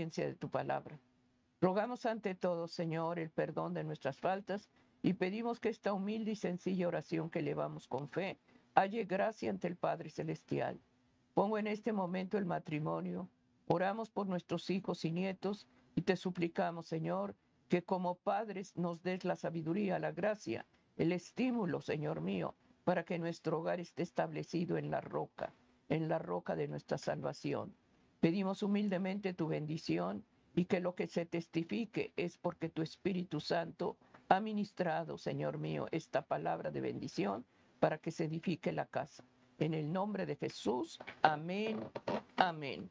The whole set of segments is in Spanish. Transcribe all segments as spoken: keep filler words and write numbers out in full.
obediencia de tu palabra. Rogamos ante todo, Señor, el perdón de nuestras faltas y pedimos que esta humilde y sencilla oración que elevamos con fe halle gracia ante el Padre Celestial. Pongo en este momento el matrimonio, oramos por nuestros hijos y nietos y te suplicamos, Señor, que como padres nos des la sabiduría, la gracia, el estímulo, Señor mío, para que nuestro hogar esté establecido en la roca, en la roca de nuestra salvación. Pedimos humildemente tu bendición y que lo que se testifique es porque tu Espíritu Santo ha ministrado, Señor mío, esta palabra de bendición para que se edifique la casa. En el nombre de Jesús, amén, amén.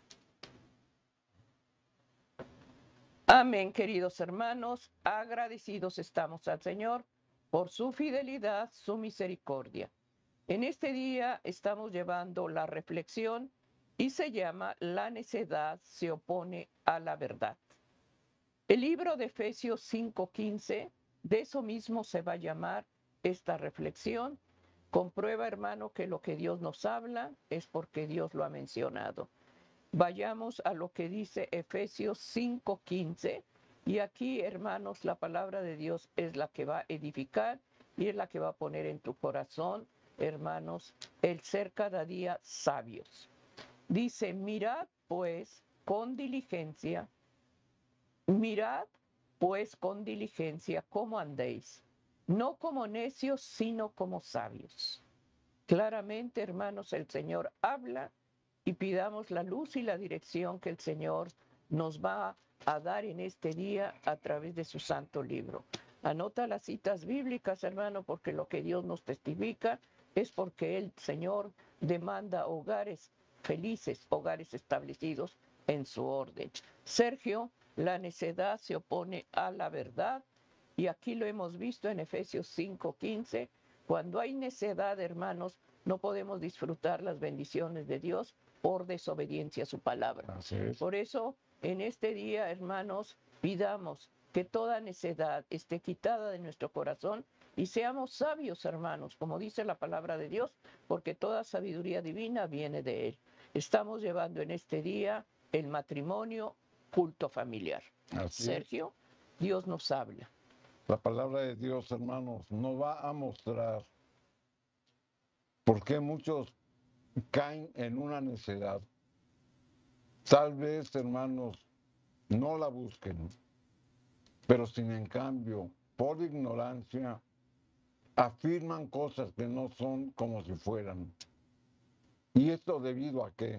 Amén, queridos hermanos, agradecidos estamos al Señor por su fidelidad, su misericordia. En este día estamos llevando la reflexión y se llama La necedad se opone a la verdad. El libro de Efesios cinco quince, de eso mismo se va a llamar esta reflexión. Comprueba, hermano, que lo que Dios nos habla es porque Dios lo ha mencionado. Vayamos a lo que dice Efesios cinco quince, y aquí, hermanos, la palabra de Dios es la que va a edificar y es la que va a poner en tu corazón, hermanos, el ser cada día sabios. Dice, mirad pues con diligencia, mirad pues con diligencia cómo andéis, no como necios, sino como sabios. Claramente, hermanos, el Señor habla y pidamos la luz y la dirección que el Señor nos va a dar en este día a través de su santo libro. Anota las citas bíblicas, hermano, porque lo que Dios nos testifica es porque el Señor demanda hogares felices, hogares establecidos en su orden. Sergio, la necedad se opone a la verdad y aquí lo hemos visto en Efesios cinco quince. Cuando hay necedad, hermanos, no podemos disfrutar las bendiciones de Dios por desobediencia a su palabra. Así es. Por eso, en este día, hermanos, pidamos que toda necedad esté quitada de nuestro corazón y seamos sabios, hermanos, como dice la palabra de Dios, porque toda sabiduría divina viene de Él. Estamos llevando en este día el matrimonio, culto familiar. Así es. Sergio, Dios nos habla. La palabra de Dios, hermanos, nos va a mostrar por qué muchos caen en una necedad. Tal vez, hermanos, no la busquen, pero sin en cambio, por ignorancia, afirman cosas que no son como si fueran. ¿Y esto debido a qué?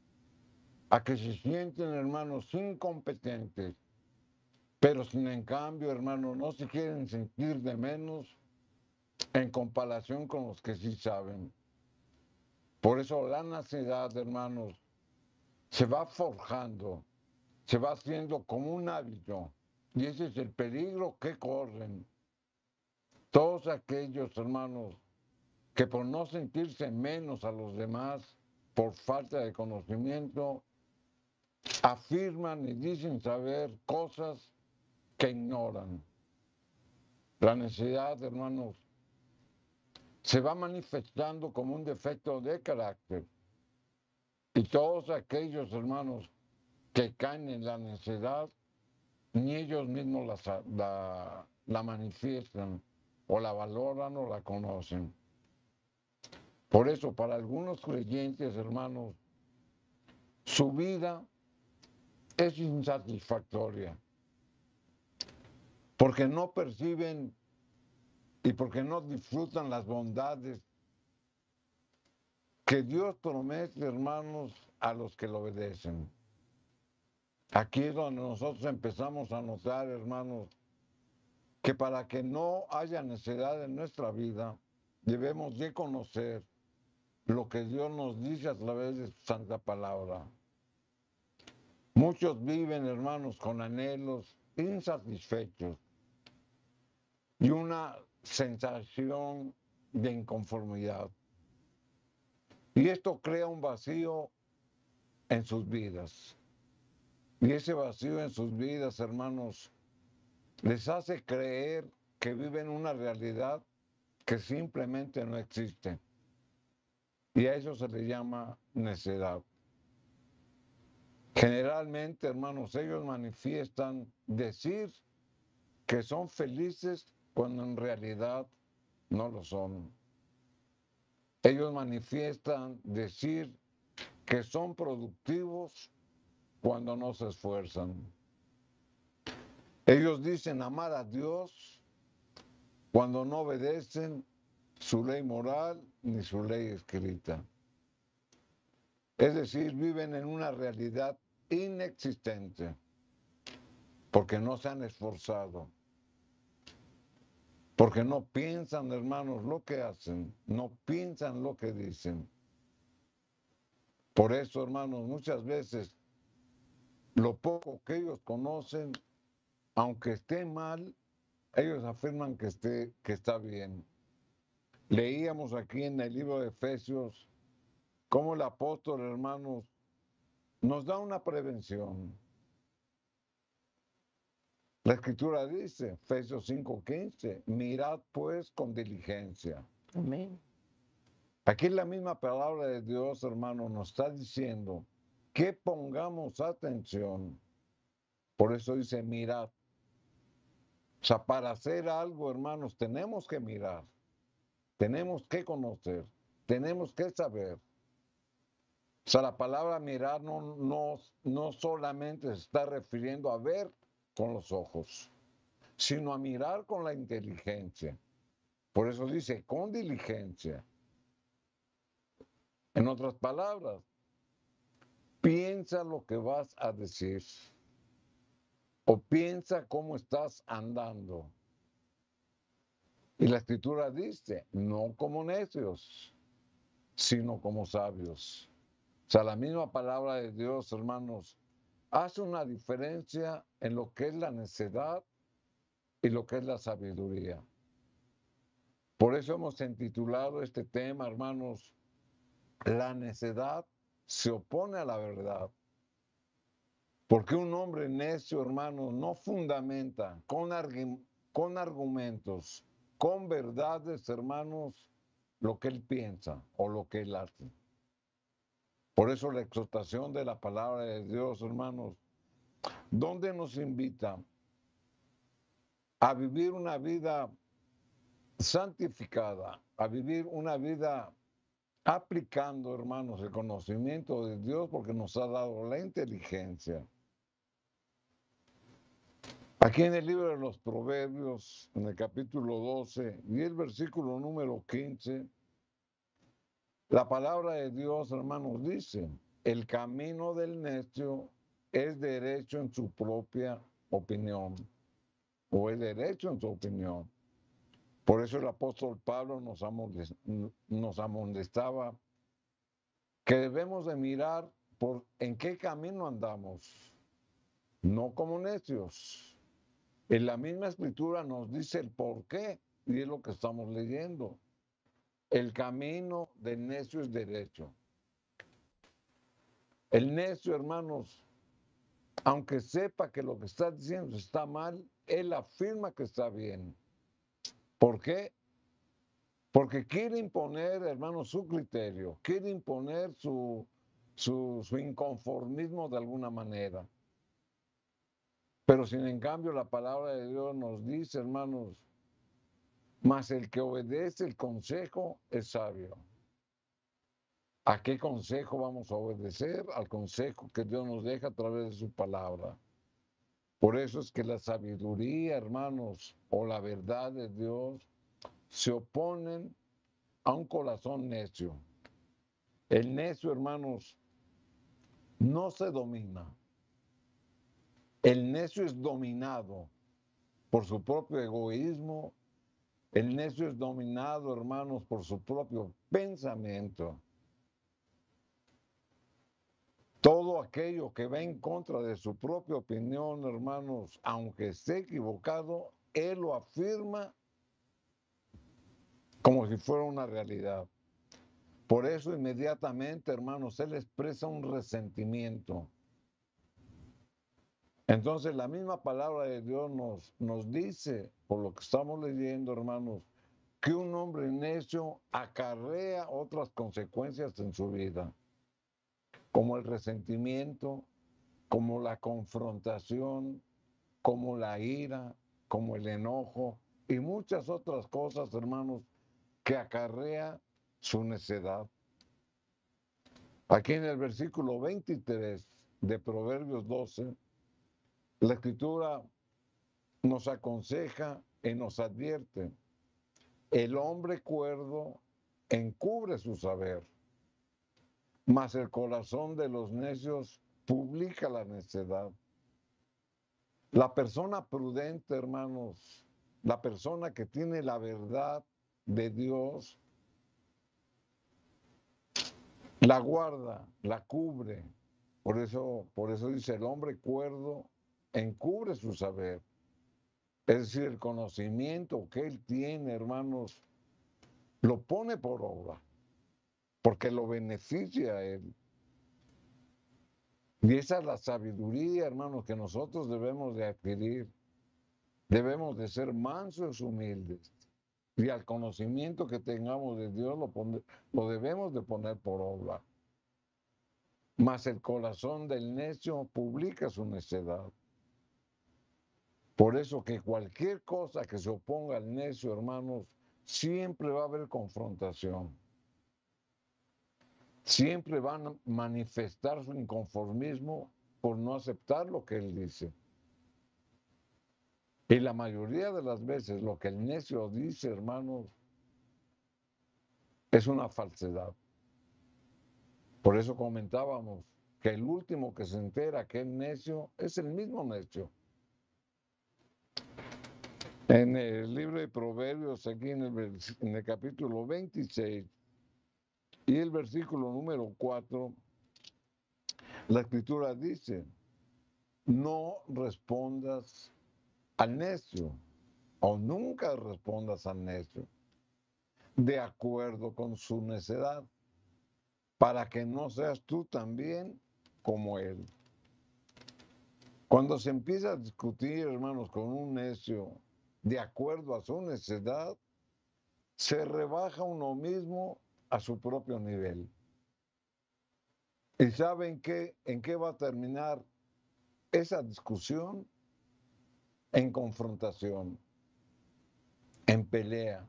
A que se sienten, hermanos, incompetentes, pero sin en cambio, hermanos, no se quieren sentir de menos en comparación con los que sí saben. Por eso la necedad, hermanos, se va forjando, se va haciendo como un hábito. Y ese es el peligro que corren todos aquellos, hermanos, que por no sentirse menos a los demás, por falta de conocimiento, afirman y dicen saber cosas que ignoran. La necedad, hermanos, se va manifestando como un defecto de carácter. Y todos aquellos, hermanos, que caen en la necedad, ni ellos mismos la, la, la manifiestan, o la valoran o la conocen. Por eso, para algunos creyentes, hermanos, su vida es insatisfactoria, porque no perciben y porque no disfrutan las bondades que Dios promete, hermanos, a los que lo obedecen. Aquí es donde nosotros empezamos a notar, hermanos, que para que no haya necedad en nuestra vida, debemos de conocer lo que Dios nos dice a través de su santa palabra. Muchos viven, hermanos, con anhelos insatisfechos y una sensación de inconformidad. Y esto crea un vacío en sus vidas. Y ese vacío en sus vidas, hermanos, les hace creer que viven una realidad que simplemente no existe. Y a eso se le llama necedad. Generalmente, hermanos, ellos manifiestan decir que son felices cuando en realidad no lo son. Ellos manifiestan decir que son productivos cuando no se esfuerzan. Ellos dicen amar a Dios cuando no obedecen su ley moral ni su ley escrita. Es decir, viven en una realidad inexistente porque no se han esforzado, porque no piensan, hermanos, lo que hacen, no piensan lo que dicen. Por eso, hermanos, muchas veces lo poco que ellos conocen, aunque esté mal, ellos afirman que, esté, que está bien. Leíamos aquí en el libro de Efesios cómo el apóstol, hermanos, nos da una prevención. La escritura dice, Efesios cinco quince, mirad pues con diligencia. Amén. Aquí la misma palabra de Dios, hermano, nos está diciendo que pongamos atención. Por eso dice mirad. O sea, para hacer algo, hermanos, tenemos que mirar, tenemos que conocer, tenemos que saber. O sea, la palabra mirar no, no, no solamente se está refiriendo a ver con los ojos, sino a mirar con la inteligencia. Por eso dice, con diligencia. En otras palabras, piensa lo que vas a decir o piensa cómo estás andando. Y la escritura dice, no como necios, sino como sabios. O sea, la misma palabra de Dios, hermanos, hace una diferencia en lo que es la necedad y lo que es la sabiduría. Por eso hemos intitulado este tema, hermanos, la necedad se opone a la verdad. Porque un hombre necio, hermanos, no fundamenta con, argu con argumentos, con verdades, hermanos, lo que él piensa o lo que él hace. Por eso la exhortación de la palabra de Dios, hermanos, ¿dónde nos invita? A vivir una vida santificada, a vivir una vida aplicando, hermanos, el conocimiento de Dios porque nos ha dado la inteligencia. Aquí en el libro de los Proverbios, en el capítulo doce y el versículo número quince, la palabra de Dios, hermanos, dice, el camino del necio es derecho en su propia opinión, o es derecho en su opinión. Por eso el apóstol Pablo nos, nos amonestaba que debemos de mirar por en qué camino andamos, no como necios. En la misma escritura nos dice el por qué, y es lo que estamos leyendo. El camino del necio es derecho. El necio, hermanos, aunque sepa que lo que está diciendo está mal, él afirma que está bien. ¿Por qué? Porque quiere imponer, hermanos, su criterio, quiere imponer su, su, su inconformismo de alguna manera. Pero sin en cambio la palabra de Dios nos dice, hermanos, mas el que obedece el consejo es sabio. ¿A qué consejo vamos a obedecer? Al consejo que Dios nos deja a través de su palabra. Por eso es que la sabiduría, hermanos, o la verdad de Dios se oponen a un corazón necio. El necio, hermanos, no se domina. El necio es dominado por su propio egoísmo. El necio es dominado, hermanos, por su propio pensamiento. Todo aquello que va en contra de su propia opinión, hermanos, aunque esté equivocado, él lo afirma como si fuera una realidad. Por eso inmediatamente, hermanos, él expresa un resentimiento. Entonces la misma palabra de Dios nos, nos dice, por lo que estamos leyendo, hermanos, que un hombre necio acarrea otras consecuencias en su vida, como el resentimiento, como la confrontación, como la ira, como el enojo y muchas otras cosas, hermanos, que acarrea su necedad. Aquí en el versículo veintitrés de Proverbios doce, la Escritura nos aconseja y nos advierte: el hombre cuerdo encubre su saber, mas el corazón de los necios publica la necedad. La persona prudente, hermanos, la persona que tiene la verdad de Dios, la guarda, la cubre. Por eso, por eso dice: el hombre cuerdo encubre su saber. Es decir, el conocimiento que él tiene, hermanos, lo pone por obra, porque lo beneficia a él. Y esa es la sabiduría, hermanos, que nosotros debemos de adquirir. Debemos de ser mansos y humildes. Y al conocimiento que tengamos de Dios lo, pone, lo debemos de poner por obra. Mas el corazón del necio publica su necedad. Por eso que cualquier cosa que se oponga al necio, hermanos, siempre va a haber confrontación. Siempre van a manifestar su inconformismo por no aceptar lo que él dice. Y la mayoría de las veces lo que el necio dice, hermanos, es una falsedad. Por eso comentábamos que el último que se entera que es necio es el mismo necio. En el libro de Proverbios, aquí en el, en el capítulo veintiséis y el versículo número cuatro, la Escritura dice: no respondas al necio, o nunca respondas al necio de acuerdo con su necedad, para que no seas tú también como él. Cuando se empieza a discutir, hermanos, con un necio de acuerdo a su necedad, se rebaja uno mismo a su propio nivel. ¿Y saben qué? ¿En qué va a terminar esa discusión? En confrontación, en pelea.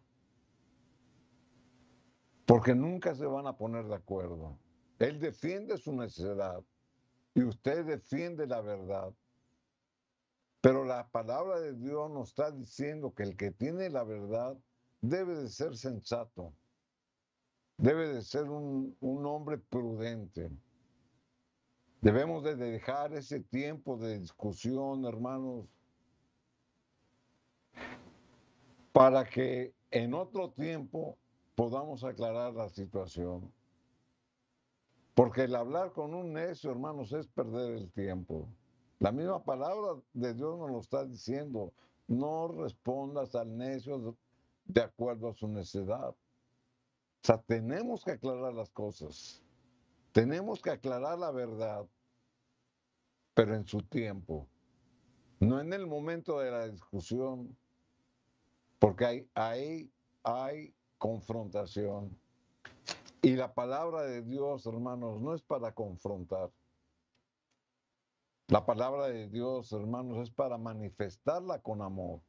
Porque nunca se van a poner de acuerdo. Él defiende su necedad y usted defiende la verdad. Pero la palabra de Dios nos está diciendo que el que tiene la verdad debe de ser sensato, debe de ser un, un hombre prudente. Debemos de dejar ese tiempo de discusión, hermanos, para que en otro tiempo podamos aclarar la situación. Porque el hablar con un necio, hermanos, es perder el tiempo. La misma palabra de Dios nos lo está diciendo: no respondas al necio de acuerdo a su necedad. O sea, tenemos que aclarar las cosas. Tenemos que aclarar la verdad, pero en su tiempo. No en el momento de la discusión, porque hay, hay, hay confrontación. Y la palabra de Dios, hermanos, no es para confrontar. La palabra de Dios, hermanos, es para manifestarla con amor.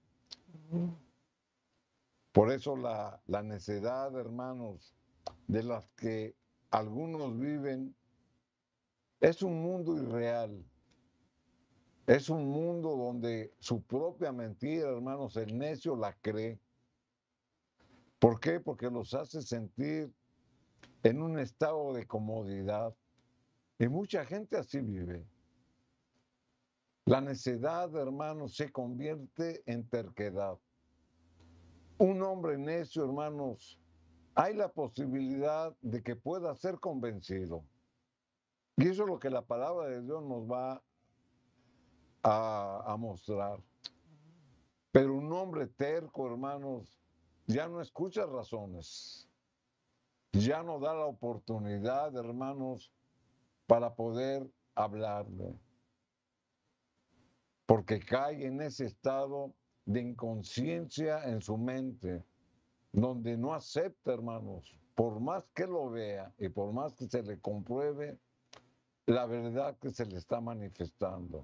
Por eso la, la necedad, hermanos, de las que algunos viven, es un mundo irreal. Es un mundo donde su propia mentira, hermanos, el necio la cree. ¿Por qué? Porque los hace sentir en un estado de comodidad. Y mucha gente así vive. La necedad, hermanos, se convierte en terquedad. Un hombre necio, hermanos, hay la posibilidad de que pueda ser convencido. Y eso es lo que la palabra de Dios nos va a, a mostrar. Pero un hombre terco, hermanos, ya no escucha razones. Ya no da la oportunidad, hermanos, para poder hablarle. Porque cae en ese estado de inconsciencia en su mente, donde no acepta, hermanos, por más que lo vea y por más que se le compruebe, la verdad que se le está manifestando.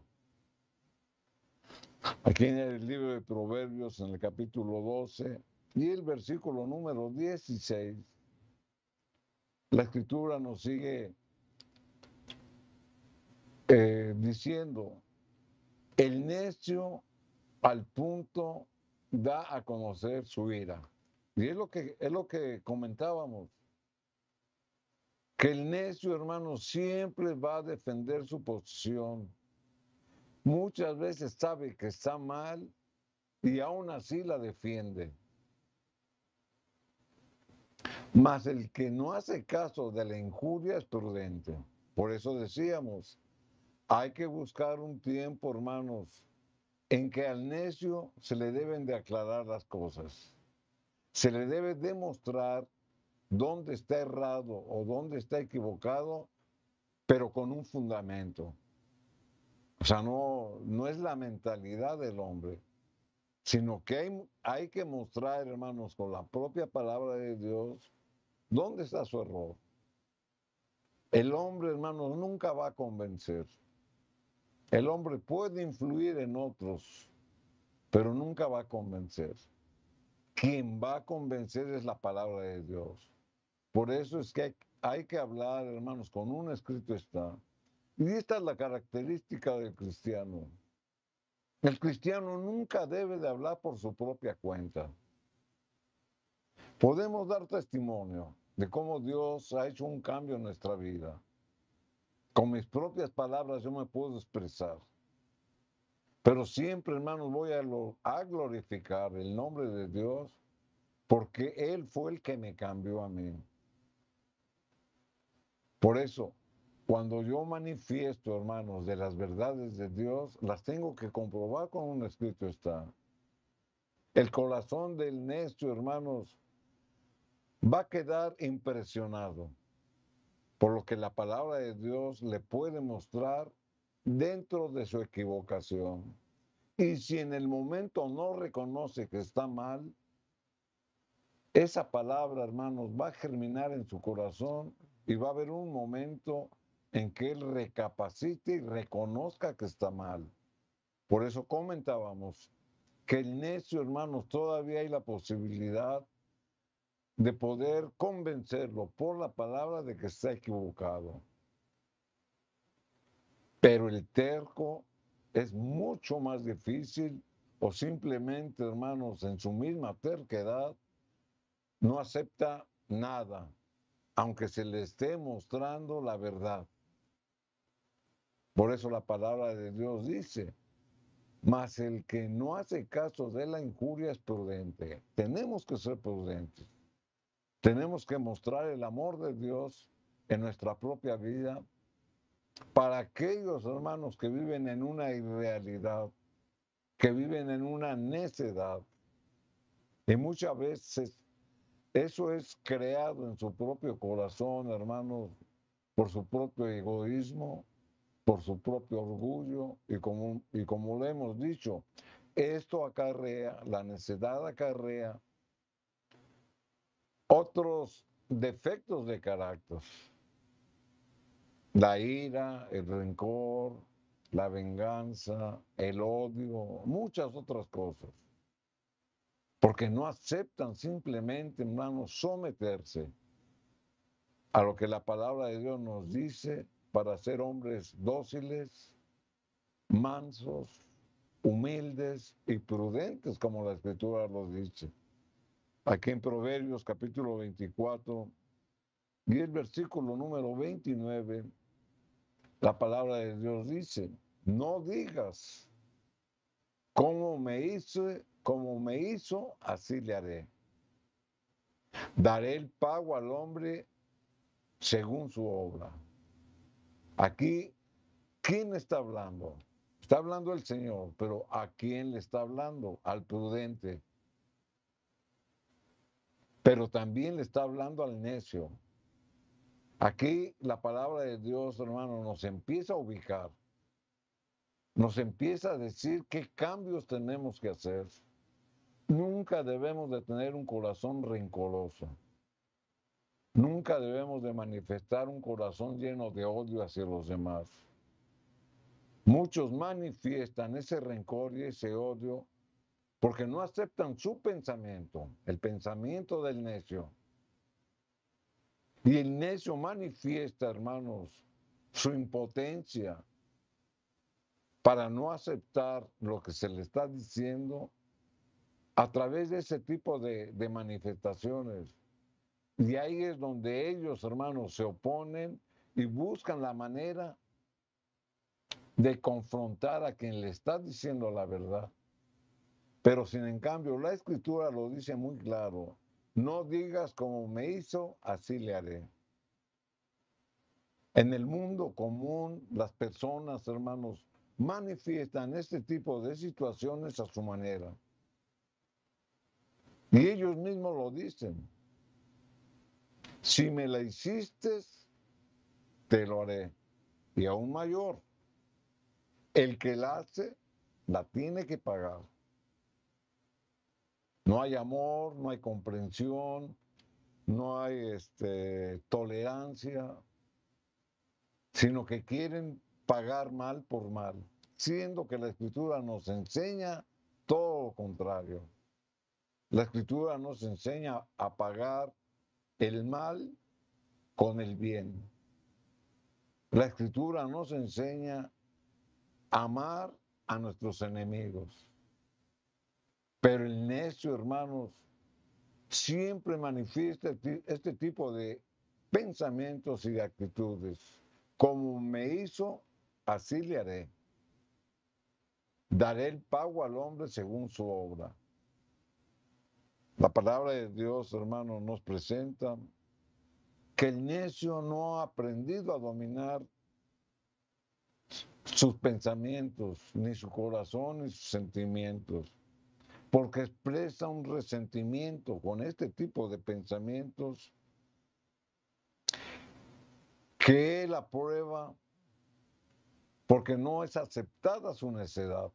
Aquí en el libro de Proverbios, en el capítulo doce y el versículo número dieciséis, la escritura nos sigue eh, diciendo, el necio al punto da a conocer su ira. Y es lo que, es lo que comentábamos, que el necio, hermano, siempre va a defender su posición. Muchas veces sabe que está mal y aún así la defiende. Mas el que no hace caso de la injuria es prudente. Por eso decíamos, hay que buscar un tiempo, hermanos, en que al necio se le deben de aclarar las cosas. Se le debe demostrar dónde está errado o dónde está equivocado, pero con un fundamento. O sea, no, no es la mentalidad del hombre, sino que hay, hay que mostrar, hermanos, con la propia palabra de Dios, dónde está su error. El hombre, hermanos, nunca va a convencer. El hombre puede influir en otros, pero nunca va a convencer. Quien va a convencer es la palabra de Dios. Por eso es que hay, hay que hablar, hermanos, con un escrito está. Y esta es la característica del cristiano. El cristiano nunca debe de hablar por su propia cuenta. Podemos dar testimonio de cómo Dios ha hecho un cambio en nuestra vida. Con mis propias palabras yo me puedo expresar. Pero siempre, hermanos, voy a, lo, a glorificar el nombre de Dios porque Él fue el que me cambió a mí. Por eso, cuando yo manifiesto, hermanos, de las verdades de Dios, las tengo que comprobar con un escrito está. El corazón del necio, hermanos, va a quedar impresionado por lo que la palabra de Dios le puede mostrar dentro de su equivocación. Y si en el momento no reconoce que está mal, esa palabra, hermanos, va a germinar en su corazón y va a haber un momento en que él recapacite y reconozca que está mal. Por eso comentábamos que el necio, hermanos, todavía hay la posibilidad de poder convencerlo por la palabra de que está equivocado. Pero el terco es mucho más difícil o simplemente, hermanos, en su misma terquedad, no acepta nada, aunque se le esté mostrando la verdad. Por eso la palabra de Dios dice, mas el que no hace caso de la injuria es prudente. Tenemos que ser prudentes. Tenemos que mostrar el amor de Dios en nuestra propia vida para aquellos hermanos que viven en una irrealidad, que viven en una necedad. Y muchas veces eso es creado en su propio corazón, hermanos, por su propio egoísmo, por su propio orgullo, y como, y como le hemos dicho, esto acarrea, la necedad acarrea otros defectos de carácter. La ira, el rencor, la venganza, el odio, muchas otras cosas. Porque no aceptan simplemente, hermanos, someterse a lo que la palabra de Dios nos dice para ser hombres dóciles, mansos, humildes y prudentes, como la Escritura los dice. Aquí en Proverbios capítulo veinticuatro y el versículo número veintinueve, la palabra de Dios dice, no digas, como me hizo, como me hizo, así le haré. Daré el pago al hombre según su obra. Aquí, ¿quién está hablando? Está hablando el Señor, pero ¿a quién le está hablando? Al prudente. Pero también le está hablando al necio. Aquí la palabra de Dios, hermano, nos empieza a ubicar. Nos empieza a decir qué cambios tenemos que hacer. Nunca debemos de tener un corazón rencoroso. Nunca debemos de manifestar un corazón lleno de odio hacia los demás. Muchos manifiestan ese rencor y ese odio porque no aceptan su pensamiento, el pensamiento del necio. Y el necio manifiesta, hermanos, su impotencia para no aceptar lo que se le está diciendo a través de ese tipo de, de manifestaciones. Y ahí es donde ellos, hermanos, se oponen y buscan la manera de confrontar a quien le está diciendo la verdad. Pero sin en cambio, la Escritura lo dice muy claro. No digas como me hizo, así le haré. En el mundo común, las personas, hermanos, manifiestan este tipo de situaciones a su manera. Y ellos mismos lo dicen. Si me la hiciste, te lo haré. Y aún mayor, el que la hace, la tiene que pagar. No hay amor, no hay comprensión, no hay este, tolerancia, sino que quieren pagar mal por mal, siendo que la Escritura nos enseña todo lo contrario. La Escritura nos enseña a pagar el mal con el bien. La Escritura nos enseña a amar a nuestros enemigos. Pero el necio, hermanos, siempre manifiesta este tipo de pensamientos y de actitudes. Como me hizo, así le haré. Daré el pago al hombre según su obra. La palabra de Dios, hermanos, nos presenta que el necio no ha aprendido a dominar sus pensamientos, ni su corazón, ni sus sentimientos, porque expresa un resentimiento con este tipo de pensamientos que él aprueba porque no es aceptada su necedad.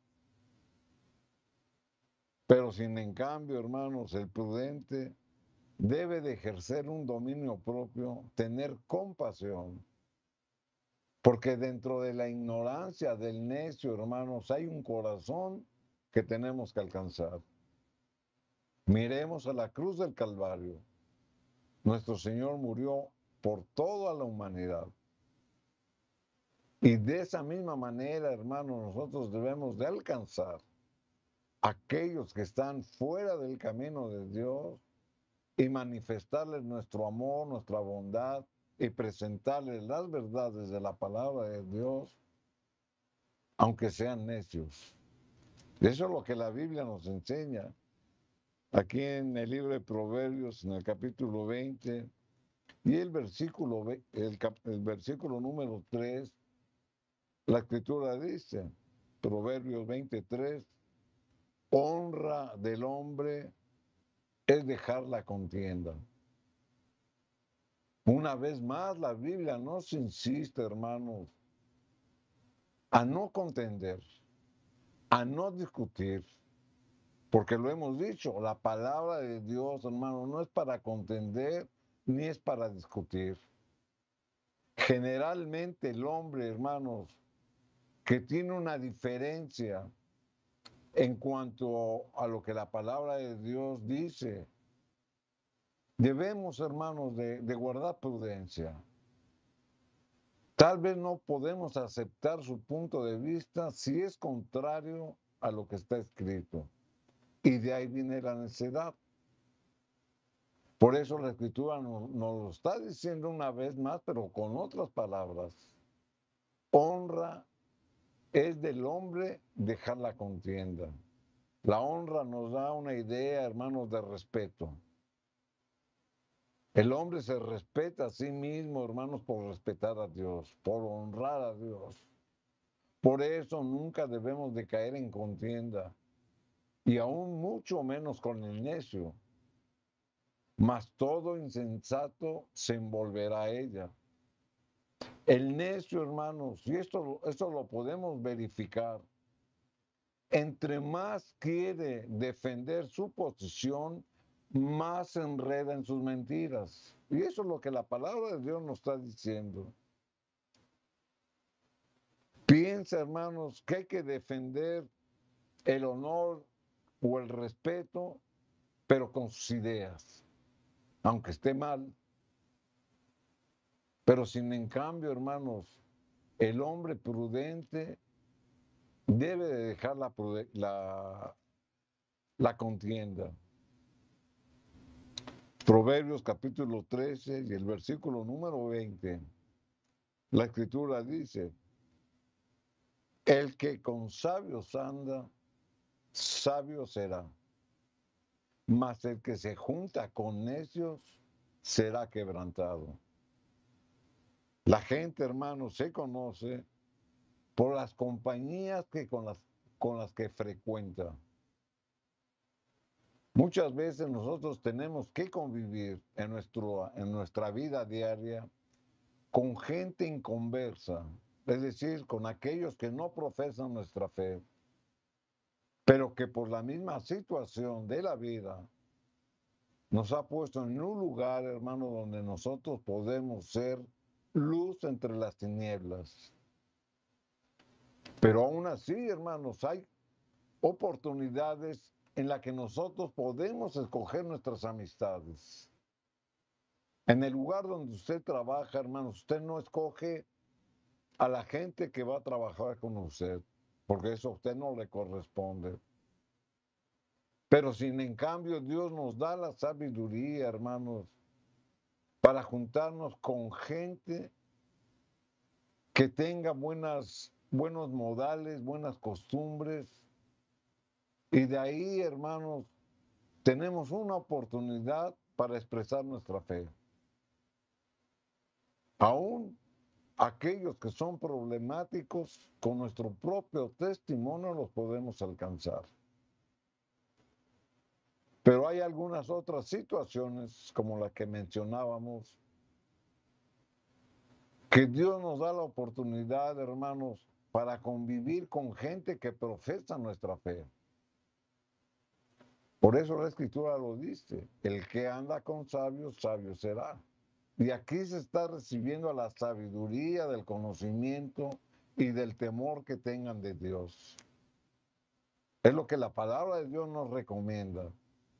Pero sin en cambio, hermanos, el prudente debe de ejercer un dominio propio, tener compasión, porque dentro de la ignorancia del necio, hermanos, hay un corazón que tenemos que alcanzar. Miremos a la cruz del Calvario. Nuestro Señor murió por toda la humanidad. Y de esa misma manera, hermanos, nosotros debemos de alcanzar a aquellos que están fuera del camino de Dios y manifestarles nuestro amor, nuestra bondad y presentarles las verdades de la palabra de Dios, aunque sean necios. Eso es lo que la Biblia nos enseña. Aquí en el libro de Proverbios, en el capítulo veinte, y el versículo, el, el versículo número tres, la Escritura dice, Proverbios veintitrés, honra del hombre es dejar la contienda. Una vez más, la Biblia nos insiste, hermanos, a no contender, a no discutir, porque lo hemos dicho, la palabra de Dios, hermano, no es para contender ni es para discutir. Generalmente el hombre, hermanos, que tiene una diferencia en cuanto a lo que la palabra de Dios dice, debemos, hermanos, de, de guardar prudencia. Tal vez no podemos aceptar su punto de vista si es contrario a lo que está escrito. Y de ahí viene la necedad. Por eso la Escritura nos, nos lo está diciendo una vez más, pero con otras palabras. Honra es del hombre dejar la contienda. La honra nos da una idea, hermanos, de respeto. El hombre se respeta a sí mismo, hermanos, por respetar a Dios, por honrar a Dios. Por eso nunca debemos de caer en contienda, y aún mucho menos con el necio. Mas todo insensato se envolverá a ella. El necio, hermanos, y esto, esto lo podemos verificar, entre más quiere defender su posición, más se enreda en sus mentiras. Y eso es lo que la palabra de Dios nos está diciendo. Piensa, hermanos, que hay que defender el honor o el respeto, pero con sus ideas, aunque esté mal. Pero sin en cambio, hermanos, el hombre prudente debe de dejar la, la, la contienda. Proverbios capítulo trece y el versículo número veinte. La escritura dice, el que con sabios anda, sabio será, mas el que se junta con necios será quebrantado. La gente, hermanos, se conoce por las compañías que con las, con las que frecuenta. Muchas veces nosotros tenemos que convivir en, nuestro, en nuestra vida diaria con gente inconversa, es decir, con aquellos que no profesan nuestra fe, pero que por la misma situación de la vida nos ha puesto en un lugar, hermano, donde nosotros podemos ser luz entre las tinieblas. Pero aún así, hermanos, hay oportunidades en las que nosotros podemos escoger nuestras amistades. En el lugar donde usted trabaja, hermanos, usted no escoge a la gente que va a trabajar con usted, porque eso a usted no le corresponde. Pero sin en cambio Dios nos da la sabiduría, hermanos, para juntarnos con gente que tenga buenas, buenos modales, buenas costumbres. Y de ahí, hermanos, tenemos una oportunidad para expresar nuestra fe. Aún aquellos que son problemáticos, con nuestro propio testimonio los podemos alcanzar. Pero hay algunas otras situaciones, como la que mencionábamos, que Dios nos da la oportunidad, hermanos, para convivir con gente que profesa nuestra fe. Por eso la Escritura lo dice, el que anda con sabios, sabio será. Y aquí se está recibiendo la sabiduría del conocimiento y del temor que tengan de Dios. Es lo que la palabra de Dios nos recomienda.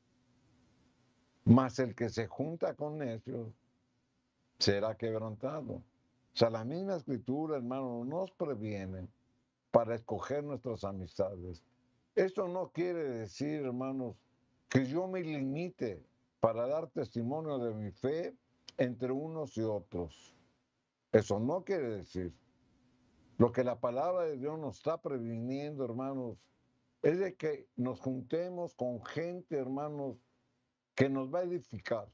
Mas el que se junta con necios será quebrantado. O sea, la misma escritura, hermano, nos previene para escoger nuestras amistades. Esto no quiere decir, hermanos, que yo me limite para dar testimonio de mi fe entre unos y otros. Eso no quiere decir. Lo que la palabra de Dios nos está previniendo, hermanos, es de que nos juntemos con gente, hermanos, que nos va a edificar,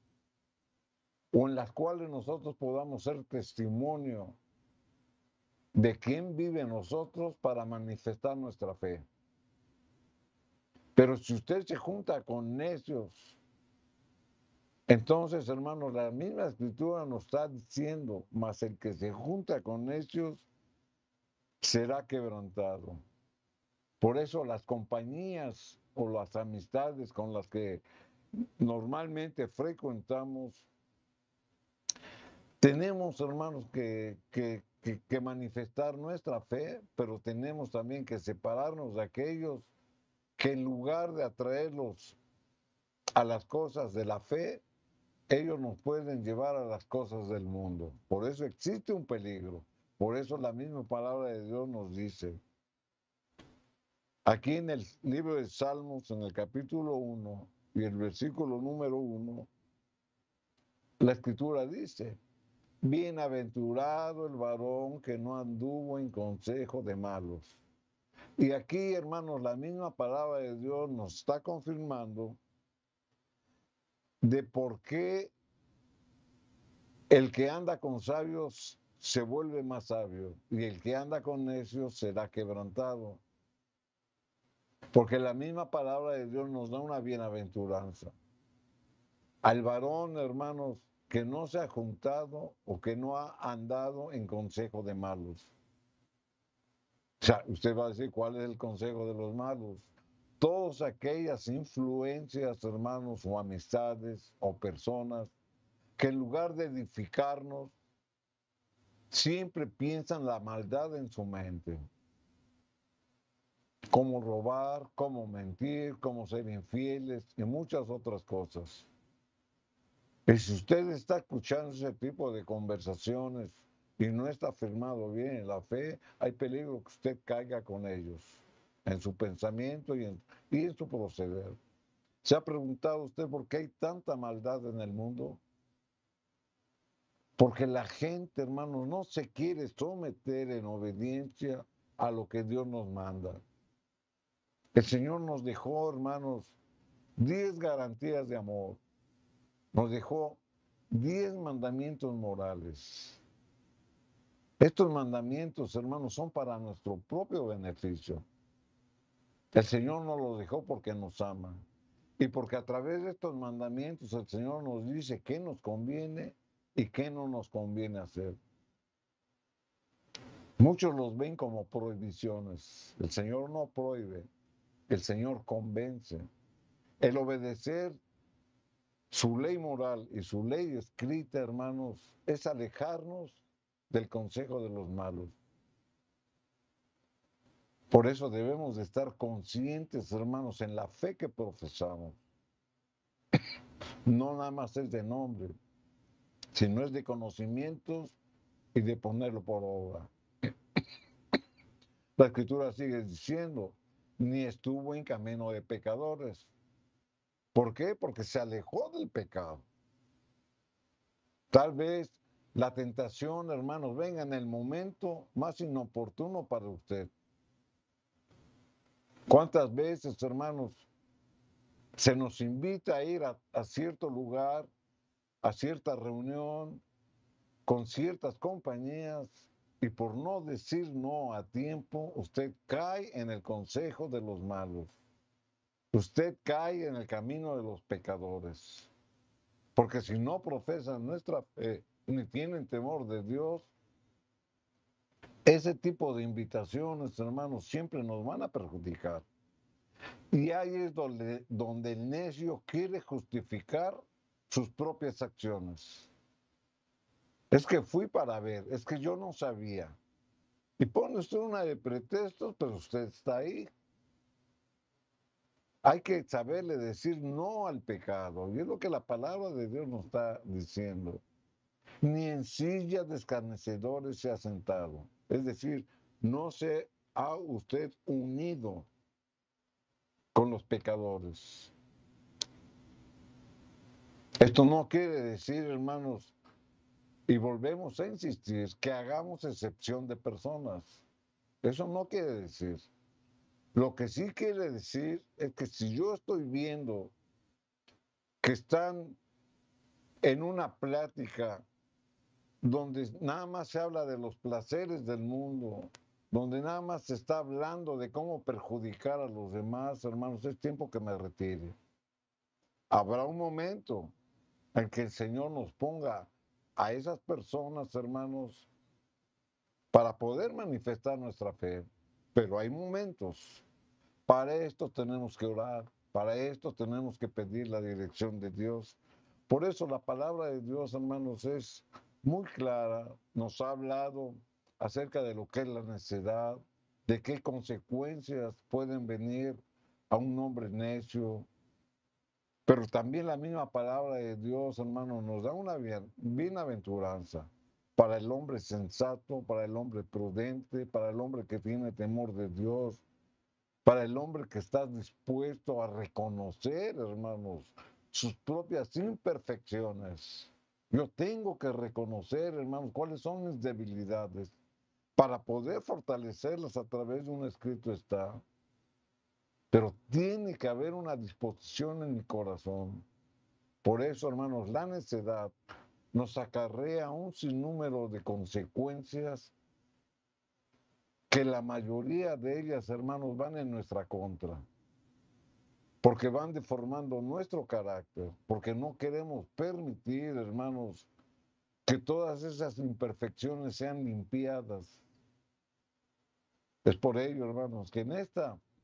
o en las cuales nosotros podamos ser testimonio de quién vive en nosotros para manifestar nuestra fe. Pero si usted se junta con necios, entonces, hermanos, la misma escritura nos está diciendo, mas el que se junta con necios será quebrantado. Por eso las compañías o las amistades con las que normalmente frecuentamos, tenemos, hermanos, que, que, que, que manifestar nuestra fe, pero tenemos también que separarnos de aquellos que en lugar de atraerlos a las cosas de la fe, ellos nos pueden llevar a las cosas del mundo. Por eso existe un peligro. Por eso la misma palabra de Dios nos dice. Aquí en el libro de Salmos, en el capítulo uno y el versículo número uno, la escritura dice, bienaventurado el varón que no anduvo en consejo de malos. Y aquí, hermanos, la misma palabra de Dios nos está confirmando de por qué el que anda con sabios se vuelve más sabio y el que anda con necios será quebrantado. Porque la misma palabra de Dios nos da una bienaventuranza. Al varón, hermanos, que no se ha juntado o que no ha andado en consejo de malos. O sea, usted va a decir, ¿cuál es el consejo de los malos? todas aquellas influencias, hermanos, o amistades o personas que en lugar de edificarnos, siempre piensan la maldad en su mente. Cómo robar, cómo mentir, cómo ser infieles y muchas otras cosas. Y si usted está escuchando ese tipo de conversaciones y no está firmado bien en la fe, hay peligro que usted caiga con ellos, en su pensamiento y en, y en su proceder. ¿Se ha preguntado usted por qué hay tanta maldad en el mundo? Porque la gente, hermano, no se quiere someter en obediencia a lo que Dios nos manda. El Señor nos dejó, hermanos, diez garantías de amor. Nos dejó diez mandamientos morales. Estos mandamientos, hermanos, son para nuestro propio beneficio. El Señor nos los dejó porque nos ama. Y porque a través de estos mandamientos el Señor nos dice qué nos conviene y qué no nos conviene hacer. Muchos los ven como prohibiciones. El Señor no prohíbe, el Señor convence. El obedecer su ley moral y su ley escrita, hermanos, es alejarnos del consejo de los malos. Por eso debemos de estar conscientes, hermanos, en la fe que profesamos. No nada más es de nombre, sino es de conocimientos y de ponerlo por obra. La Escritura sigue diciendo, ni estuvo en camino de pecadores. ¿Por qué? Porque se alejó del pecado. Tal vez la tentación, hermanos, venga en el momento más inoportuno para usted. ¿Cuántas veces, hermanos, se nos invita a ir a, a cierto lugar, a cierta reunión, con ciertas compañías, y por no decir no a tiempo, usted cae en el consejo de los malos? Usted cae en el camino de los pecadores. Porque si no profesan nuestra fe, ni tienen temor de Dios, ese tipo de invitaciones, hermanos, siempre nos van a perjudicar. Y ahí es donde, donde el necio quiere justificar sus propias acciones. Es que fui para ver, es que yo no sabía. Y pone usted una de pretextos, pero usted está ahí. Hay que saberle decir no al pecado. Y es lo que la palabra de Dios nos está diciendo. Ni en silla de escarnecedores se ha sentado. Es decir, no se ha usted unido con los pecadores. Esto no quiere decir, hermanos, y volvemos a insistir, que hagamos excepción de personas. Eso no quiere decir. Lo que sí quiere decir es que si yo estoy viendo que están en una plática donde nada más se habla de los placeres del mundo, donde nada más se está hablando de cómo perjudicar a los demás, hermanos, es tiempo que me retire. Habrá un momento en que el Señor nos ponga a esas personas, hermanos, para poder manifestar nuestra fe. Pero hay momentos. Para esto tenemos que orar, para esto tenemos que pedir la dirección de Dios. Por eso la palabra de Dios, hermanos, es muy clara. Nos ha hablado acerca de lo que es la necedad, de qué consecuencias pueden venir a un hombre necio. Pero también la misma palabra de Dios, hermanos, nos da una bienaventuranza para el hombre sensato, para el hombre prudente, para el hombre que tiene temor de Dios, para el hombre que está dispuesto a reconocer, hermanos, sus propias imperfecciones. Yo tengo que reconocer, hermanos, cuáles son mis debilidades para poder fortalecerlas a través de un escrito está. Pero tiene que haber una disposición en mi corazón. Por eso, hermanos, la necedad nos acarrea un sinnúmero de consecuencias que la mayoría de ellas, hermanos, van en nuestra contra. Porque van deformando nuestro carácter, porque no queremos permitir, hermanos, que todas esas imperfecciones sean limpiadas. Es por ello, hermanos, que en esta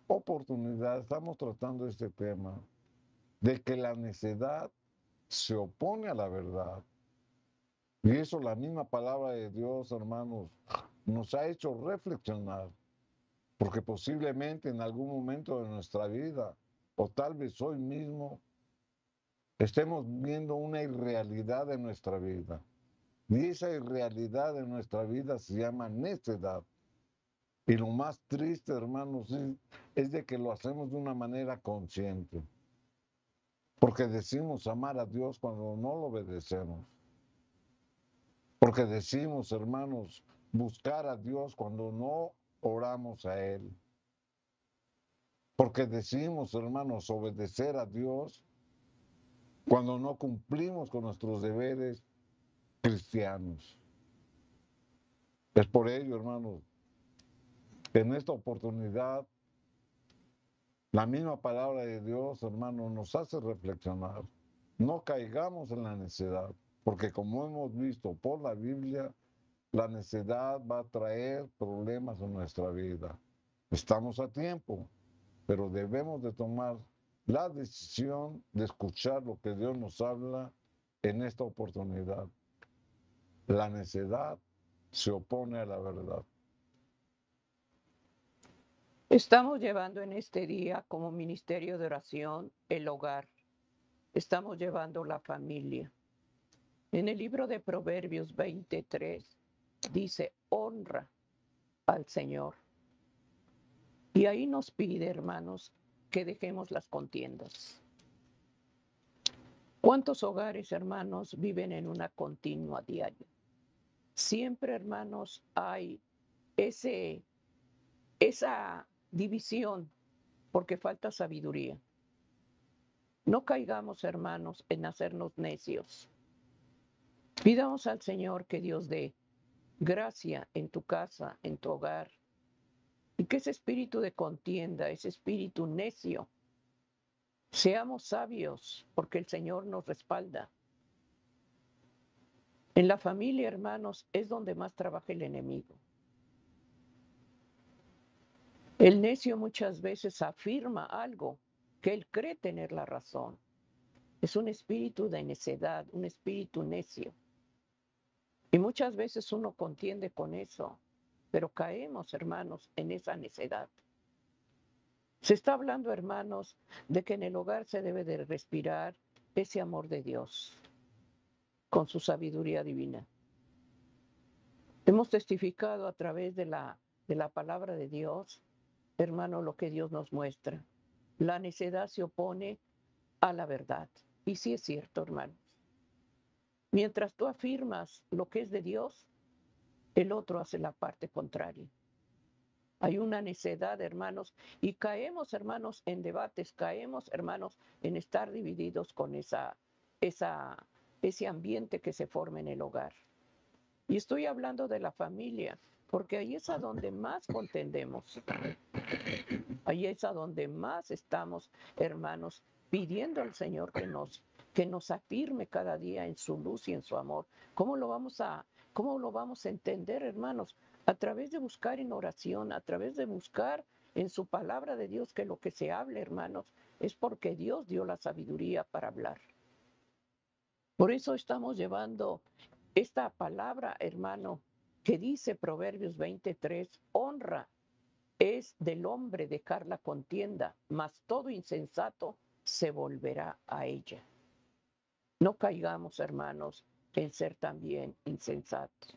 oportunidad estamos tratando este tema de que la necedad se opone a la verdad. Y eso la misma palabra de Dios, hermanos, nos ha hecho reflexionar, porque posiblemente en algún momento de nuestra vida, o tal vez hoy mismo, estemos viendo una irrealidad en nuestra vida. Y esa irrealidad en nuestra vida se llama necedad. Y lo más triste, hermanos, es, es de que lo hacemos de una manera consciente. Porque decimos amar a Dios cuando no lo obedecemos. Porque decimos, hermanos, buscar a Dios cuando no oramos a Él. Porque decimos, hermanos, obedecer a Dios cuando no cumplimos con nuestros deberes cristianos. Es por ello, hermanos, que en esta oportunidad la misma palabra de Dios, hermanos, nos hace reflexionar. No caigamos en la necedad, porque como hemos visto por la Biblia, la necedad va a traer problemas en nuestra vida. Estamos a tiempo, pero debemos de tomar la decisión de escuchar lo que Dios nos habla en esta oportunidad. La necedad se opone a la verdad. Estamos llevando en este día como ministerio de oración el hogar. Estamos llevando la familia. En el libro de Proverbios veintitrés dice, honra al Señor. Y ahí nos pide, hermanos, que dejemos las contiendas. ¿Cuántos hogares, hermanos, viven en una continua diaria? Siempre, hermanos, hay ese, esa división porque falta sabiduría. No caigamos, hermanos, en hacernos necios. Pidamos al Señor que Dios dé gracia en tu casa, en tu hogar, y que ese espíritu de contienda, ese espíritu necio, seamos sabios, porque el Señor nos respalda. En la familia, hermanos, es donde más trabaja el enemigo. El necio muchas veces afirma algo que él cree tener la razón. Es un espíritu de necedad, un espíritu necio. Y muchas veces uno contiende con eso, pero caemos, hermanos, en esa necedad. Se está hablando, hermanos, de que en el hogar se debe de respirar ese amor de Dios con su sabiduría divina. Hemos testificado a través de la, de la palabra de Dios, hermano, lo que Dios nos muestra. La necedad se opone a la verdad. Y sí es cierto, hermanos. Mientras tú afirmas lo que es de Dios, el otro hace la parte contraria. Hay una necedad, hermanos, y caemos, hermanos, en debates, caemos, hermanos, en estar divididos con esa, esa, ese ambiente que se forma en el hogar. Y estoy hablando de la familia, porque ahí es a donde más contendemos. Ahí es a donde más estamos, hermanos, pidiendo al Señor que nos, que nos afirme cada día en su luz y en su amor. ¿Cómo lo vamos a, cómo lo vamos a entender, hermanos? A través de buscar en oración, a través de buscar en su palabra de Dios, que lo que se hable, hermanos, es porque Dios dio la sabiduría para hablar. Por eso estamos llevando esta palabra, hermano, que dice Proverbios veintitrés, honra es del hombre dejar la contienda, mas todo insensato se volverá a ella. No caigamos, hermanos, en ser también insensatos.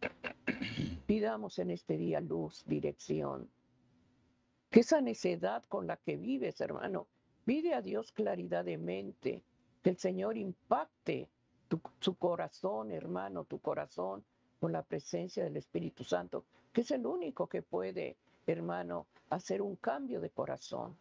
Pidamos en este día luz, dirección. Que esa necedad con la que vives, hermano, pide a Dios claridad de mente, que el Señor impacte tu, su corazón, hermano, tu corazón, con la presencia del Espíritu Santo, que es el único que puede, hermano, hacer un cambio de corazón.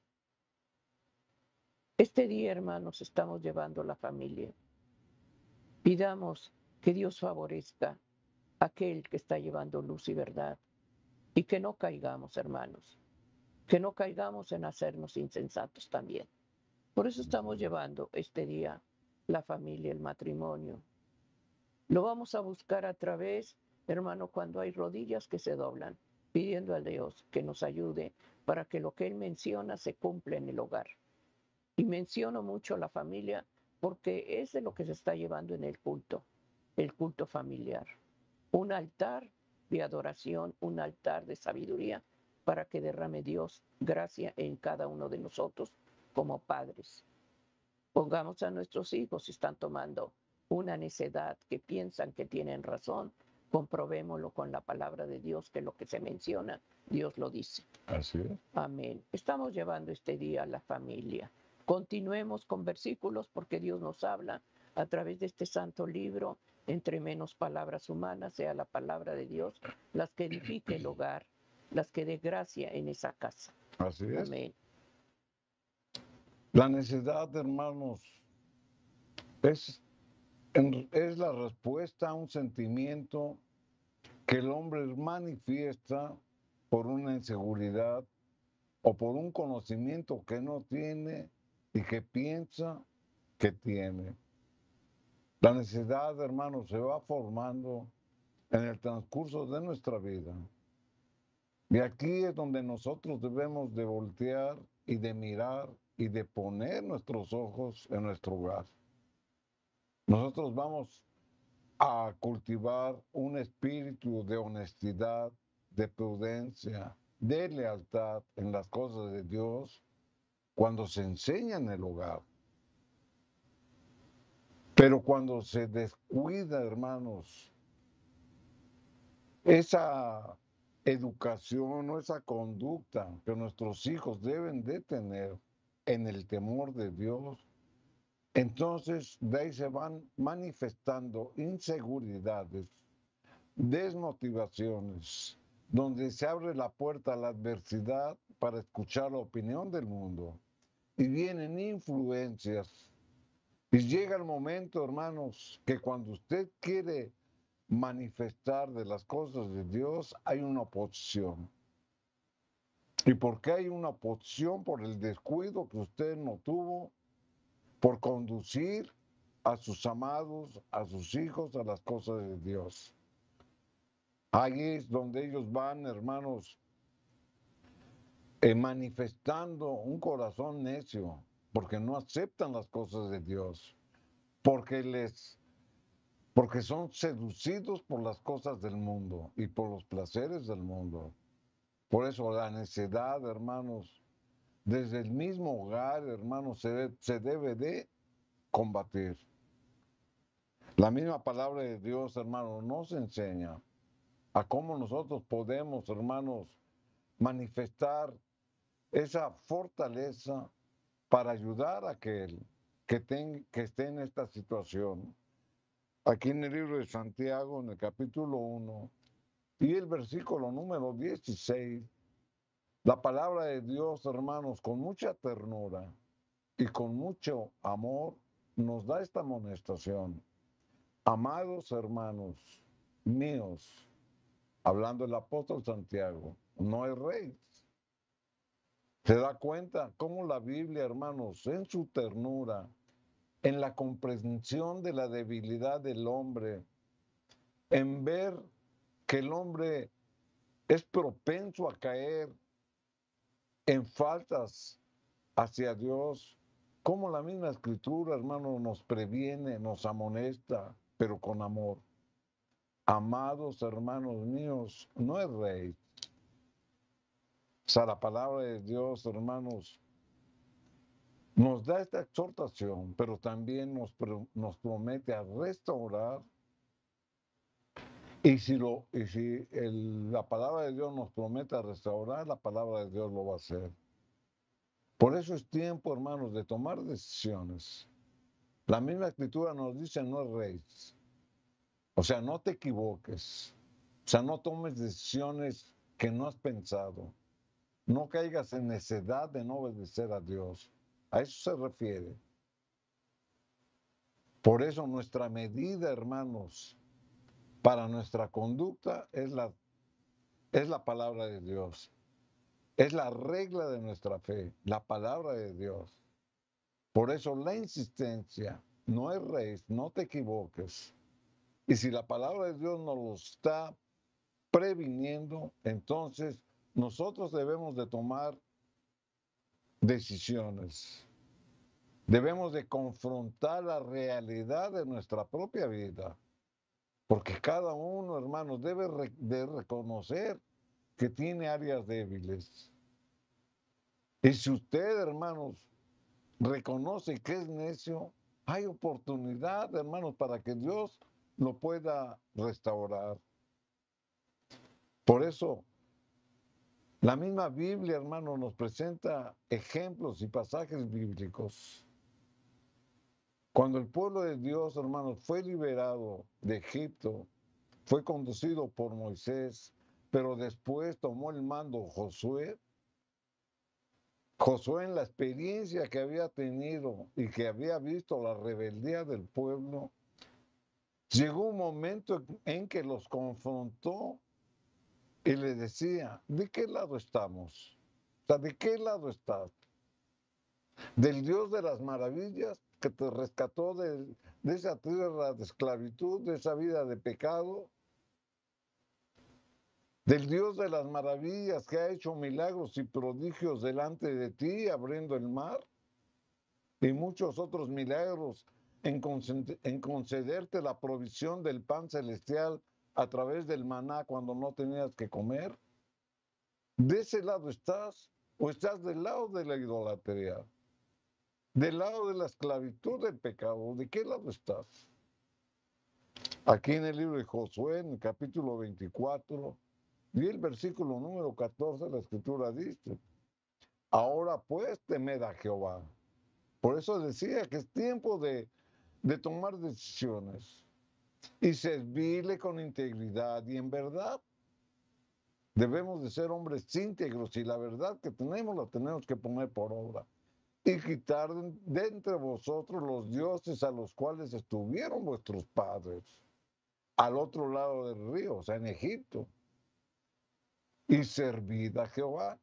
Este día, hermanos, estamos llevando la familia. Pidamos que Dios favorezca a aquel que está llevando luz y verdad, y que no caigamos, hermanos, que no caigamos en hacernos insensatos también. Por eso estamos llevando este día la familia, el matrimonio. Lo vamos a buscar a través, hermano, cuando hay rodillas que se doblan, pidiendo a Dios que nos ayude para que lo que Él menciona se cumpla en el hogar. Y menciono mucho la familia porque es de lo que se está llevando en el culto, el culto familiar. Un altar de adoración, un altar de sabiduría para que derrame Dios gracia en cada uno de nosotros como padres. Pongamos a nuestros hijos si están tomando una necedad que piensan que tienen razón, comprobémoslo con la palabra de Dios, que lo que se menciona, Dios lo dice. Así es. Amén. Estamos llevando este día a la familia. Continuemos con versículos porque Dios nos habla a través de este santo libro. Entre menos palabras humanas sea la palabra de Dios, las que edifique el hogar, las que dé gracia en esa casa. Así es. Amén. La necesidad, hermanos, es, es la respuesta a un sentimiento que el hombre manifiesta por una inseguridad o por un conocimiento que no tiene y que piensa que tiene. La necesidad, hermanos, se va formando en el transcurso de nuestra vida. Y aquí es donde nosotros debemos de voltear y de mirar y de poner nuestros ojos en nuestro hogar. Nosotros vamos a cultivar un espíritu de honestidad, de prudencia, de lealtad en las cosas de Dios cuando se enseña en el hogar. Pero cuando se descuida, hermanos, esa educación o esa conducta que nuestros hijos deben de tener en el temor de Dios, entonces de ahí se van manifestando inseguridades, desmotivaciones, donde se abre la puerta a la adversidad para escuchar la opinión del mundo. Y vienen influencias. Y llega el momento, hermanos, que cuando usted quiere manifestar de las cosas de Dios, hay una oposición. ¿Y por qué hay una oposición? Por el descuido que usted no tuvo, por conducir a sus amados, a sus hijos, a las cosas de Dios. Ahí es donde ellos van, hermanos, eh, manifestando un corazón necio, porque no aceptan las cosas de Dios, porque les, porque son seducidos por las cosas del mundo y por los placeres del mundo. Por eso la necedad, hermanos, desde el mismo hogar, hermanos, se, se debe de combatir. La misma palabra de Dios, hermanos, nos enseña a cómo nosotros podemos, hermanos, manifestar esa fortaleza para ayudar a aquel que, ten, que esté en esta situación. Aquí en el libro de Santiago, en el capítulo uno, y el versículo número dieciséis, la palabra de Dios, hermanos, con mucha ternura y con mucho amor, nos da esta amonestación. Amados hermanos míos, hablando el apóstol Santiago, no es rey. ¿Se da cuenta cómo la Biblia, hermanos, en su ternura, en la comprensión de la debilidad del hombre, en ver que el hombre es propenso a caer en faltas hacia Dios, como la misma escritura, hermano, nos previene, nos amonesta, pero con amor? Amados hermanos míos, no es rey. O sea, la palabra de Dios, hermanos, nos da esta exhortación, pero también nos, nos promete a restaurar. Y si, lo, y si el, la palabra de Dios nos promete a restaurar, la palabra de Dios lo va a hacer. Por eso es tiempo, hermanos, de tomar decisiones. La misma escritura nos dice, no es rey. O sea, no te equivoques. O sea, no tomes decisiones que no has pensado. No caigas en necedad de no obedecer a Dios. A eso se refiere. Por eso nuestra medida, hermanos, para nuestra conducta es la, es la palabra de Dios. Es la regla de nuestra fe, la palabra de Dios. Por eso la insistencia, no es rey, no te equivoques. Y si la palabra de Dios nos lo está previniendo, entonces nosotros debemos de tomar decisiones. Debemos de confrontar la realidad de nuestra propia vida. Porque cada uno, hermanos, debe re- de reconocer que tiene áreas débiles. Y si usted, hermanos, reconoce que es necio, hay oportunidad, hermanos, para que Dios lo pueda restaurar. Por eso, la misma Biblia, hermanos, nos presenta ejemplos y pasajes bíblicos. Cuando el pueblo de Dios, hermanos, fue liberado de Egipto, fue conducido por Moisés, pero después tomó el mando Josué. Josué, en la experiencia que había tenido y que había visto la rebeldía del pueblo, llegó un momento en que los confrontó y le decía, ¿de qué lado estamos? O sea, ¿de qué lado estás? ¿Del Dios de las maravillas que te rescató de, de esa tierra de esclavitud, de esa vida de pecado? ¿Del Dios de las maravillas que ha hecho milagros y prodigios delante de ti, abriendo el mar? Y muchos otros milagros en, en concederte la provisión del pan celestial a través del maná cuando no tenías que comer. ¿De ese lado estás o estás del lado de la idolatría? ¿Del lado de la esclavitud del pecado? ¿De qué lado estás? Aquí en el libro de Josué, en el capítulo veinticuatro, y el versículo número catorce, la escritura dice, ahora pues temed a Jehová. Por eso decía que es tiempo de, de tomar decisiones y servirle con integridad y en verdad. Debemos de ser hombres íntegros y la verdad que tenemos la tenemos que poner por obra y quitar de entre vosotros los dioses a los cuales estuvieron vuestros padres al otro lado del río, o sea, en Egipto, y servid a Jehová.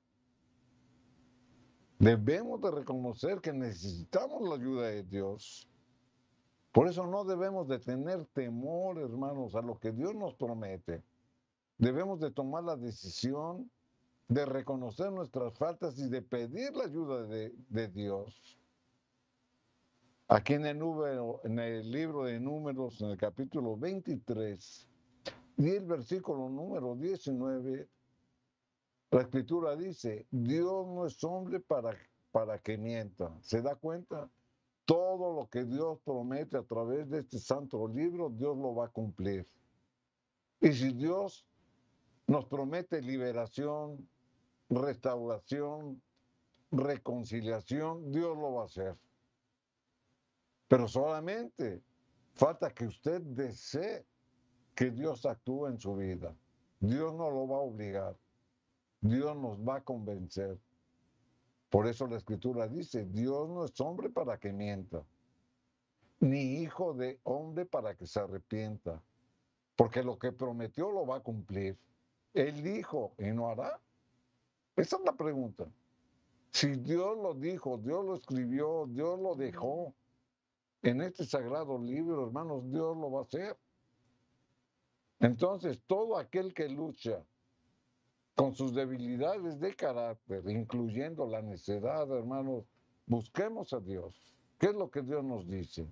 Debemos de reconocer que necesitamos la ayuda de Dios. Por eso no debemos de tener temor, hermanos, a lo que Dios nos promete. Debemos de tomar la decisión de reconocer nuestras faltas y de pedir la ayuda de, de Dios. Aquí en el, número, en el libro de Números, en el capítulo veintitrés, y el versículo número diecinueve, la escritura dice, Dios no es hombre para, para que mienta. ¿Se da cuenta? Todo lo que Dios promete a través de este santo libro, Dios lo va a cumplir. Y si Dios nos promete liberación, restauración, reconciliación, Dios lo va a hacer. Pero solamente falta que usted desee que Dios actúe en su vida. Dios no lo va a obligar. Dios nos va a convencer. Por eso la escritura dice, Dios no es hombre para que mienta, ni hijo de hombre para que se arrepienta, porque lo que prometió lo va a cumplir. Él dijo y no hará. Esa es la pregunta. Si Dios lo dijo, Dios lo escribió, Dios lo dejó en este sagrado libro, hermanos, Dios lo va a hacer. Entonces, todo aquel que lucha con sus debilidades de carácter, incluyendo la necedad, hermanos, busquemos a Dios. ¿Qué es lo que Dios nos dice?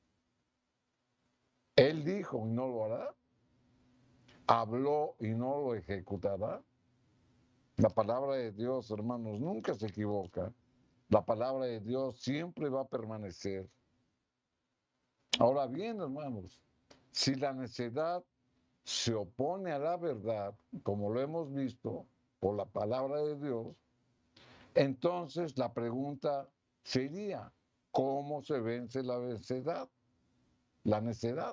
Él dijo y no lo hará. Habló y no lo ejecutará. La palabra de Dios, hermanos, nunca se equivoca. La palabra de Dios siempre va a permanecer. Ahora bien, hermanos, si la necedad se opone a la verdad, como lo hemos visto por la palabra de Dios, entonces la pregunta sería, ¿cómo se vence la necedad? La necedad.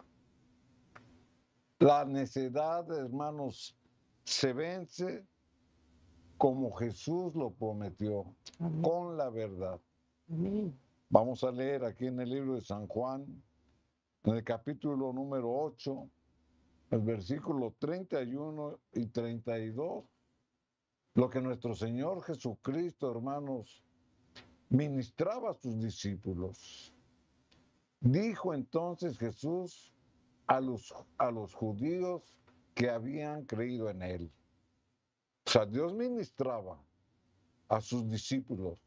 La necedad, hermanos, se vence como Jesús lo prometió, Amén. Con la verdad. Amén. Vamos a leer aquí en el libro de San Juan, en el capítulo número ocho, el versículo treinta y uno y treinta y dos, lo que nuestro Señor Jesucristo, hermanos, ministraba a sus discípulos. Dijo entonces Jesús a los, a los judíos que habían creído en él, O sea, Dios ministraba a sus discípulos,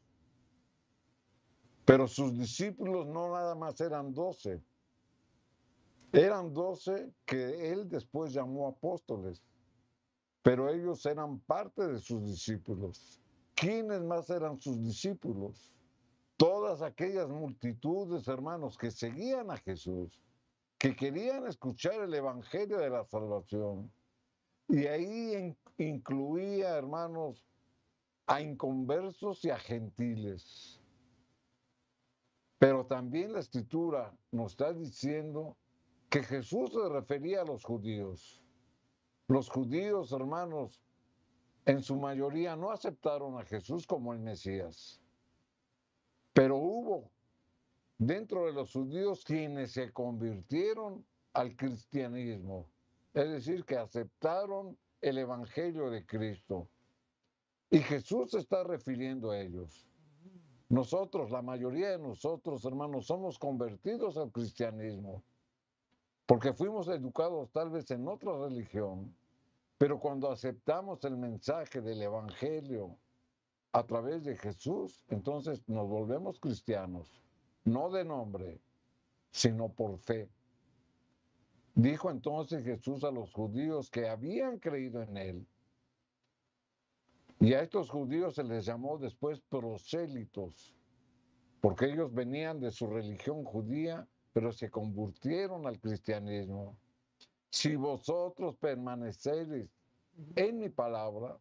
pero sus discípulos no nada más eran doce, eran doce que él después llamó apóstoles, pero ellos eran parte de sus discípulos. ¿Quiénes más eran sus discípulos? Todas aquellas multitudes, hermanos, que seguían a Jesús, que querían escuchar el evangelio de la salvación. Y ahí in- incluía, hermanos, a inconversos y a gentiles. Pero también la escritura nos está diciendo que Jesús se refería a los judíos. Los judíos, hermanos, en su mayoría no aceptaron a Jesús como el Mesías. Pero hubo dentro de los judíos quienes se convirtieron al cristianismo. Es decir, que aceptaron el evangelio de Cristo. Y Jesús se está refiriendo a ellos. Nosotros, la mayoría de nosotros, hermanos, somos convertidos al cristianismo, porque fuimos educados tal vez en otra religión, pero cuando aceptamos el mensaje del evangelio a través de Jesús, entonces nos volvemos cristianos, no de nombre, sino por fe. Dijo entonces Jesús a los judíos que habían creído en él, y a estos judíos se les llamó después prosélitos, porque ellos venían de su religión judía, pero se convirtieron al cristianismo. Si vosotros permaneceréis en mi palabra,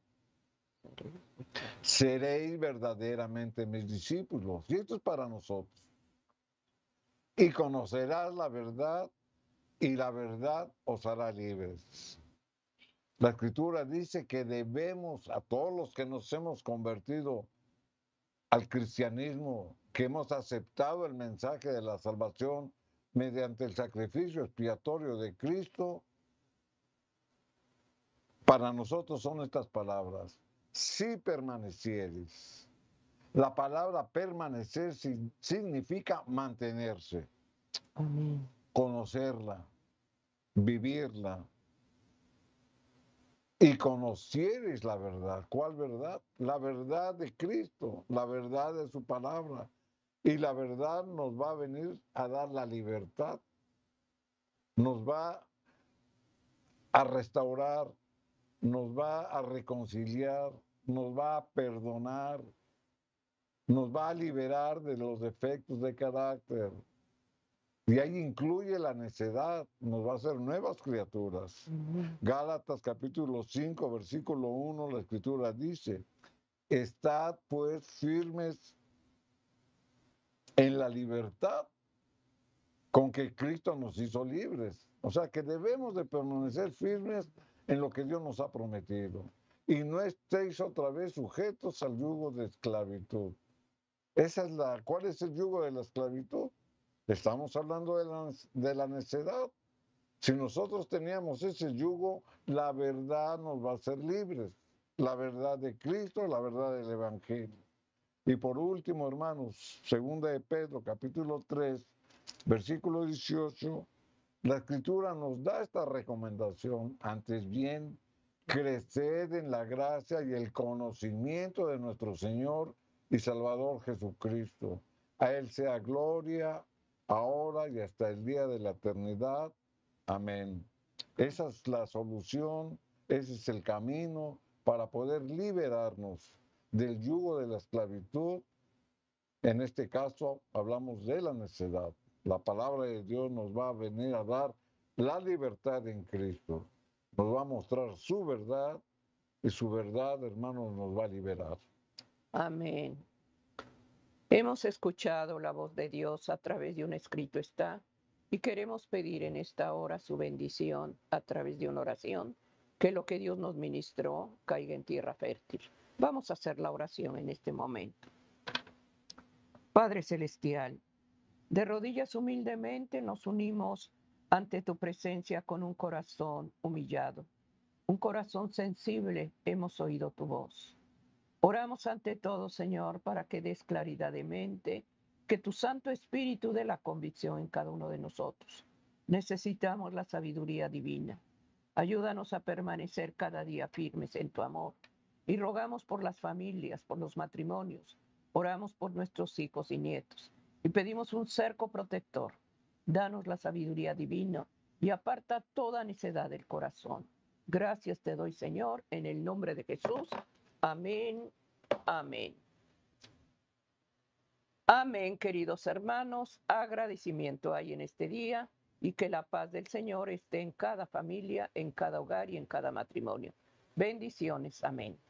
seréis verdaderamente mis discípulos. Y esto es para nosotros. Y conocerás la verdad, y la verdad os hará libres. La Escritura dice que debemos, a todos los que nos hemos convertido al cristianismo, que hemos aceptado el mensaje de la salvación mediante el sacrificio expiatorio de Cristo, para nosotros son estas palabras: si permanecieres. La palabra permanecer significa mantenerse, Amén. conocerla, vivirla. Y conocieres la verdad. ¿Cuál verdad? La verdad de Cristo, la verdad de su palabra. Y la verdad nos va a venir a dar la libertad, nos va a restaurar, nos va a reconciliar, nos va a perdonar, nos va a liberar de los defectos de carácter. Y ahí incluye la necedad, nos va a hacer nuevas criaturas. Uh-huh. Gálatas capítulo cinco, versículo uno, la Escritura dice: estad pues firmes en la libertad con que Cristo nos hizo libres. O sea que debemos de permanecer firmes en lo que Dios nos ha prometido. Y no estéis otra vez sujetos al yugo de esclavitud. Esa es la, ¿cuál es el yugo de la esclavitud? Estamos hablando de la, de la necedad. Si nosotros teníamos ese yugo, la verdad nos va a hacer libres. La verdad de Cristo, la verdad del Evangelio. Y por último, hermanos, segunda de Pedro, capítulo tres, versículo dieciocho, la Escritura nos da esta recomendación: antes bien, creced en la gracia y el conocimiento de nuestro Señor y Salvador Jesucristo. A Él sea gloria, ahora y hasta el día de la eternidad. Amén. Esa es la solución, ese es el camino para poder liberarnos del yugo de la esclavitud. En este caso hablamos de la necedad. La palabra de Dios nos va a venir a dar la libertad en Cristo. Nos va a mostrar su verdad y su verdad, hermanos, nos va a liberar. Amén. Hemos escuchado la voz de Dios a través de un escrito está y queremos pedir en esta hora su bendición a través de una oración, que lo que Dios nos ministró caiga en tierra fértil. Vamos a hacer la oración en este momento. Padre Celestial, de rodillas humildemente nos unimos ante tu presencia con un corazón humillado, un corazón sensible. Hemos oído tu voz. Oramos ante todo, Señor, para que des claridad de mente, que tu Santo Espíritu dé la convicción en cada uno de nosotros. Necesitamos la sabiduría divina. Ayúdanos a permanecer cada día firmes en tu amor y rogamos por las familias, por los matrimonios, oramos por nuestros hijos y nietos y pedimos un cerco protector. Danos la sabiduría divina y aparta toda necedad del corazón. Gracias te doy, Señor, en el nombre de Jesús. Amén, amén. Amén, queridos hermanos. Agradecimiento hay en este día y que la paz del Señor esté en cada familia, en cada hogar y en cada matrimonio. Bendiciones. Amén.